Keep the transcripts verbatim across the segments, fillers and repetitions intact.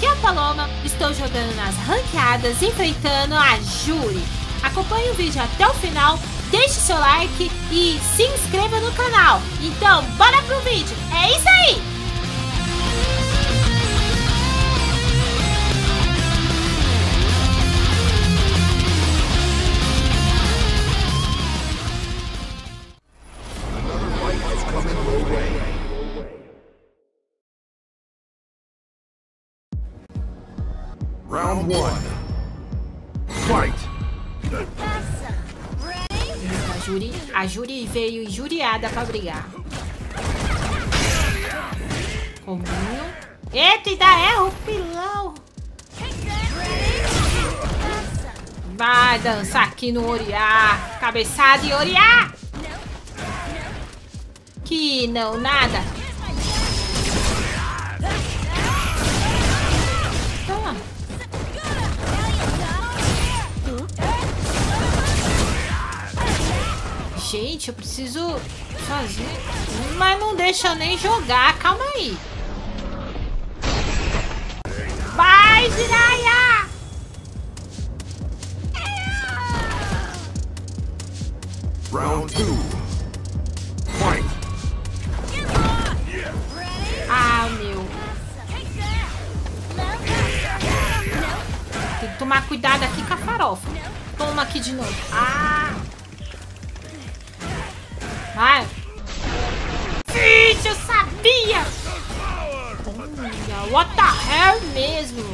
aqui é a Paloma, estou jogando nas ranqueadas, enfrentando a Juri. Acompanhe o vídeo até o final, deixe seu like e se inscreva no canal. Então, bora pro vídeo, é isso aí! Round one. Fight. A Juri, a Juri veio injuriada pra brigar. Combinho. Eita, ainda erra o pilão. Vai dançar aqui no Oriá. Cabeçada e Oriá. Que não, nada. Toma. Gente, eu preciso fazer... Mas não deixa eu nem jogar. Calma aí. Vai, Jiraiya! Round two. Fight. Ah, meu. Tem que tomar cuidado aqui com a farofa. Toma aqui de novo. Ah! Vai. Vixe, eu sabia! Olha, what the hell mesmo?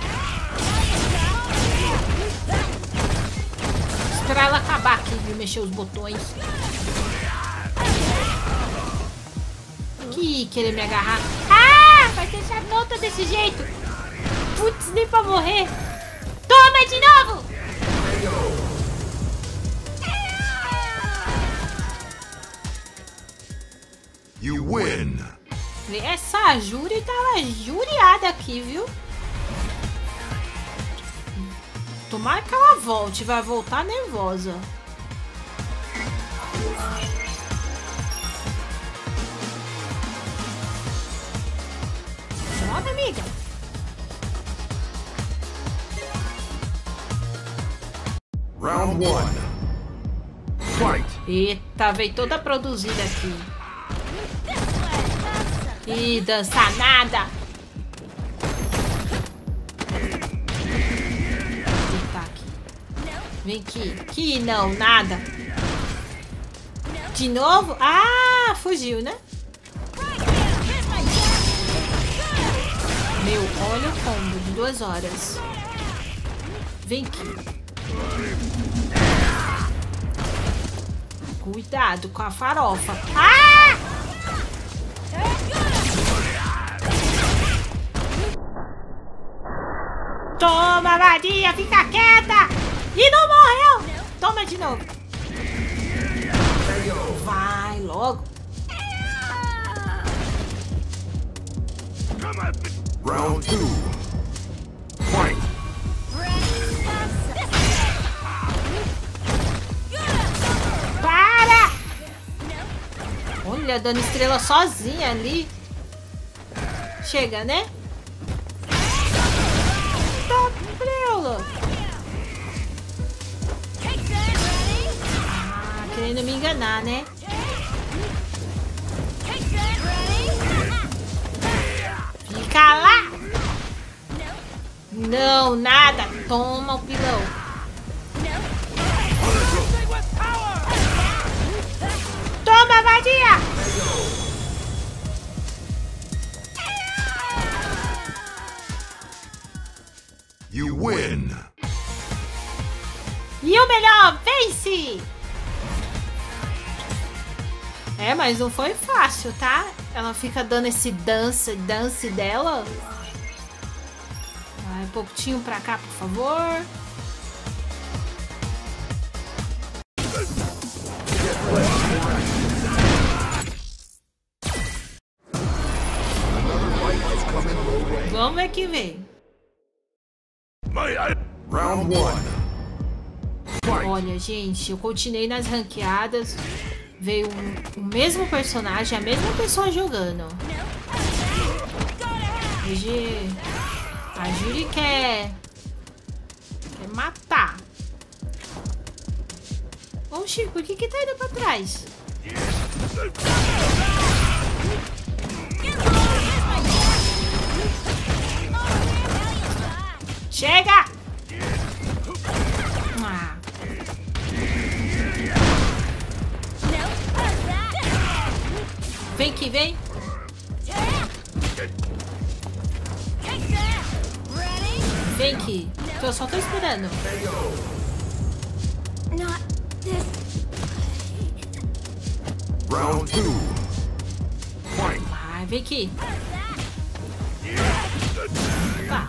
Esperar ela acabar aqui de mexer os botões. Que querer me agarrar. Ah, vai deixar nota desse jeito. Putz, nem pra morrer. Toma de novo! You win. Essa Juri tava juriada aqui, viu? Tomara que ela volte. Vai voltar nervosa. Joga, amiga. Round one. Fight. Eita, veio toda produzida aqui. Ih, dança nada. Eita, aqui. Vem aqui. Que não, nada. De novo? Ah, fugiu, né? Meu, olha o combo de duas horas. Vem aqui. Cuidado com a farofa. Ah! Toma, vadia, fica quieta! E não morreu! Toma de novo. Vai logo. Round two. Fight. Para! Olha, dando estrela sozinha ali. Chega, né? Ah, querendo me enganar, né? Fica lá! Não, nada. Toma o pilão. Toma, vadia! You win. E o melhor, vence! É, mas não foi fácil, tá? Ela fica dando esse dance, dance dela. Vai um pouquinho pra cá, por favor. Vamos ver que vem. Round one. Fight. Olha, gente, eu continuei nas ranqueadas. Veio um, o mesmo personagem, a mesma pessoa jogando. G G. A Júri quer... Quer matar. Oxi, por que que tá indo pra trás? Chega! Ah. Vem aqui, vem. Vem aqui. Eu só tô esperando. Round two. Fight. Vai, vem aqui. Tá.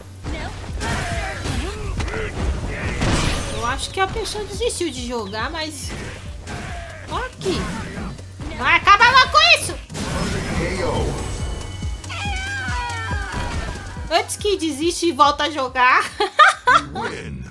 Eu acho que a pessoa desistiu de jogar, mas... Olha aqui. Vai acabar logo com isso! K O. Antes que desiste e volta a jogar. You win.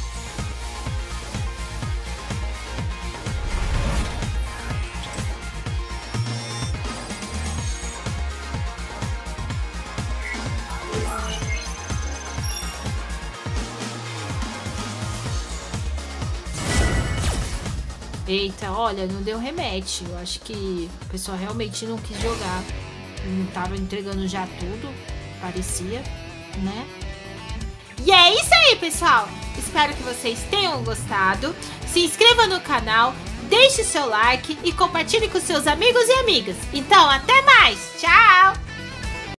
Eita, olha, não deu rematch. Eu acho que o pessoal realmente não quis jogar. Não tava entregando já tudo, parecia, né? E é isso aí, pessoal. Espero que vocês tenham gostado. Se inscreva no canal, deixe seu like e compartilhe com seus amigos e amigas. Então, até mais. Tchau!